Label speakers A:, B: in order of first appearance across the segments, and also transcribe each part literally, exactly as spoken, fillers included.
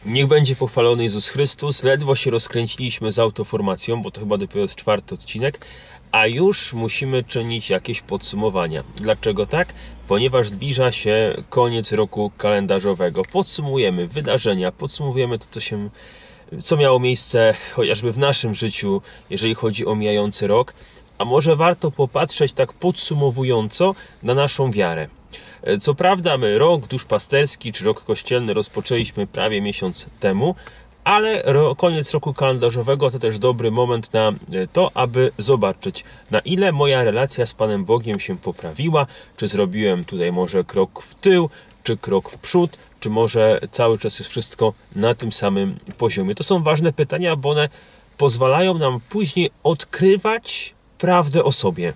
A: Niech będzie pochwalony Jezus Chrystus. Ledwo się rozkręciliśmy z autoformacją, bo to chyba dopiero jest czwarty odcinek, a już musimy czynić jakieś podsumowania. Dlaczego tak? Ponieważ zbliża się koniec roku kalendarzowego. Podsumujemy wydarzenia, podsumujemy to, co się, co miało miejsce chociażby w naszym życiu, jeżeli chodzi o mijający rok. A może warto popatrzeć tak podsumowująco na naszą wiarę. Co prawda my rok duszpasterski czy rok kościelny rozpoczęliśmy prawie miesiąc temu, ale koniec roku kalendarzowego to też dobry moment na to, aby zobaczyć, na ile moja relacja z Panem Bogiem się poprawiła, czy zrobiłem tutaj może krok w tył, czy krok w przód, czy może cały czas jest wszystko na tym samym poziomie. To są ważne pytania, bo one pozwalają nam później odkrywać prawdę o sobie.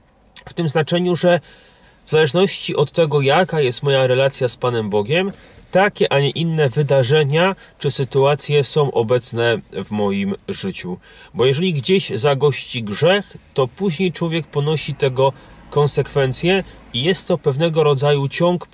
A: W tym znaczeniu, że w zależności od tego, jaka jest moja relacja z Panem Bogiem, takie, a nie inne wydarzenia czy sytuacje są obecne w moim życiu. Bo jeżeli gdzieś zagości grzech, to później człowiek ponosi tego konsekwencje i jest to pewnego rodzaju ciąg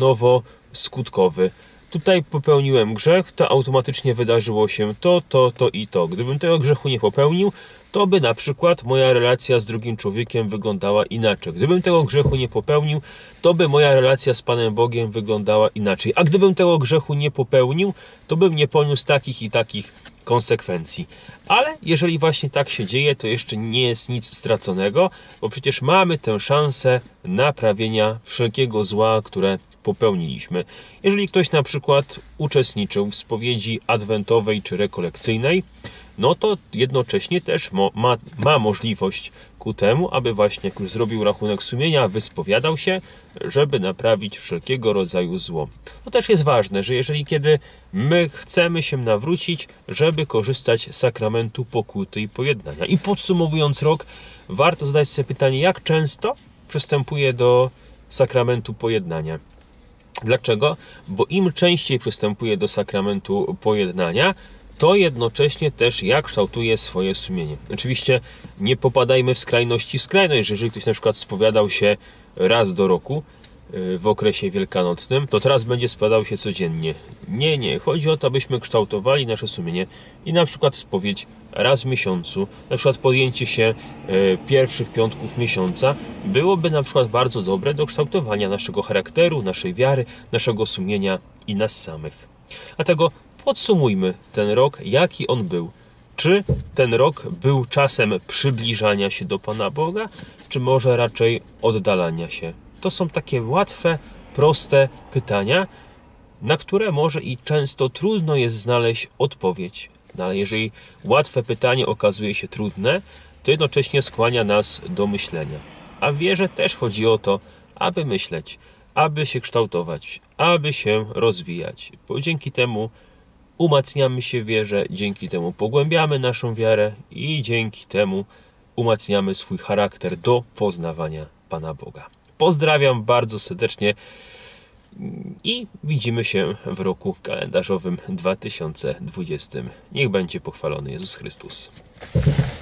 A: przyczynowo-skutkowy. Tutaj popełniłem grzech, to automatycznie wydarzyło się to, to, to i to. Gdybym tego grzechu nie popełnił, to by na przykład moja relacja z drugim człowiekiem wyglądała inaczej. Gdybym tego grzechu nie popełnił, to by moja relacja z Panem Bogiem wyglądała inaczej. A gdybym tego grzechu nie popełnił, to bym nie poniósł takich i takich konsekwencji. Ale jeżeli właśnie tak się dzieje, to jeszcze nie jest nic straconego, bo przecież mamy tę szansę naprawienia wszelkiego zła, które popełniliśmy. Jeżeli ktoś na przykład uczestniczył w spowiedzi adwentowej czy rekolekcyjnej, no to jednocześnie też mo, ma, ma możliwość ku temu, aby właśnie jak już zrobił rachunek sumienia, wyspowiadał się, żeby naprawić wszelkiego rodzaju zło. To też jest ważne, że jeżeli kiedy my chcemy się nawrócić, żeby korzystać z sakramentu pokuty i pojednania. I podsumowując rok, warto zadać sobie pytanie, jak często przystępuję do sakramentu pojednania. Dlaczego? Bo im częściej przystępuję do sakramentu pojednania, to jednocześnie też ja kształtuję swoje sumienie. Oczywiście nie popadajmy w skrajności w skrajność, że jeżeli ktoś na przykład spowiadał się raz do roku w okresie wielkanocnym, to teraz będzie spowiadał się codziennie. Nie, nie. Chodzi o to, abyśmy kształtowali nasze sumienie i na przykład spowiedź raz w miesiącu, na przykład podjęcie się pierwszych piątków miesiąca byłoby na przykład bardzo dobre do kształtowania naszego charakteru, naszej wiary, naszego sumienia i nas samych. Dlatego podsumujmy ten rok, jaki on był. Czy ten rok był czasem przybliżania się do Pana Boga, czy może raczej oddalania się? To są takie łatwe, proste pytania, na które może i często trudno jest znaleźć odpowiedź. No ale jeżeli łatwe pytanie okazuje się trudne, to jednocześnie skłania nas do myślenia. A w wierze też chodzi o to, aby myśleć, aby się kształtować, aby się rozwijać. Bo dzięki temu umacniamy się w wierze, dzięki temu pogłębiamy naszą wiarę i dzięki temu umacniamy swój charakter do poznawania Pana Boga. Pozdrawiam bardzo serdecznie i widzimy się w roku kalendarzowym dwa tysiące dwudziestym. Niech będzie pochwalony Jezus Chrystus.